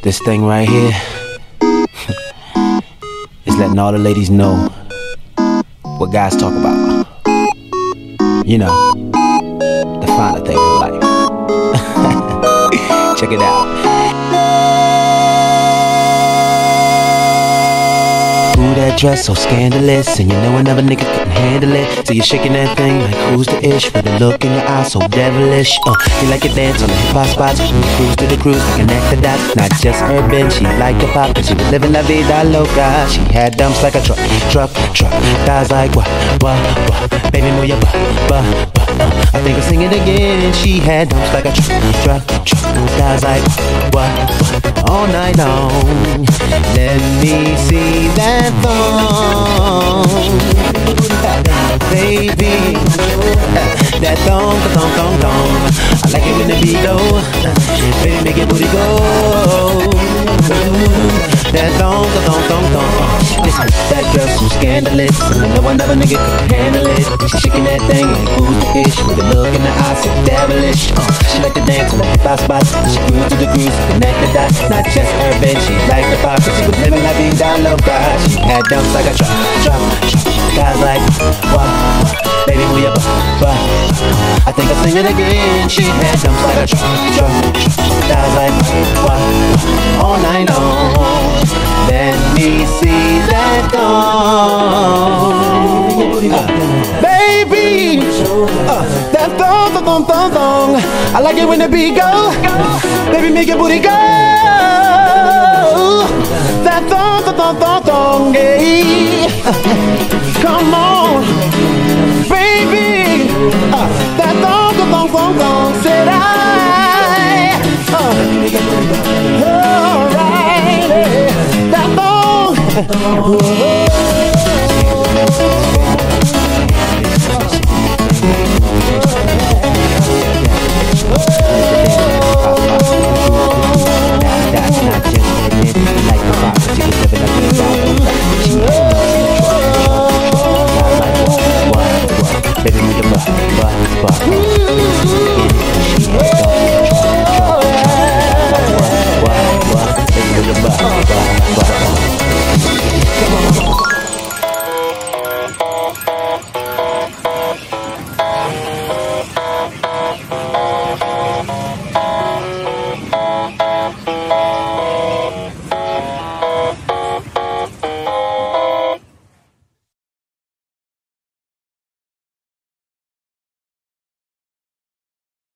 This thing right here is letting all the ladies know what guys talk about. You know, the finer things in life. Check it out. Ooh, that dress so scandalous, and you know another nigga couldn't handle it. So you're shaking that thing like who's the ish, with a look in your eyes so devilish. You like to dance on the hip hop spots, from the cruise to the cruise, like connect the dots. Not just urban, she liked the pop, and she was living la vida loca. She had dumps like a truck. Guys like what? Baby, move your butt. I think I'll sing it again. She had dumps like a truck. Guys like what? All night long. Let me see that thong, baby. That thong. I like it when the beat go. Baby, make your booty go. That thong. Listen, that girl so scandalous, and I know another nigga could handle it. She shaking that thing like who's the ish, with a look in the eyes so devilish. She like to dance on the hip hop spots. She grew to the grooves, connect the dots. Not just urban, she liked the pop, but she was living la vida loca. She had dumps like a truck. Guys like what? Baby, move your butt. I think I'll sing it again. She had dumps like a truck. Guys like what? All night long. Let me see that thong, baby. That thong. I like it when the beat go. Baby, make your booty go. That thong, yeah. Come on, baby. That thong, said I. Alright, that thong.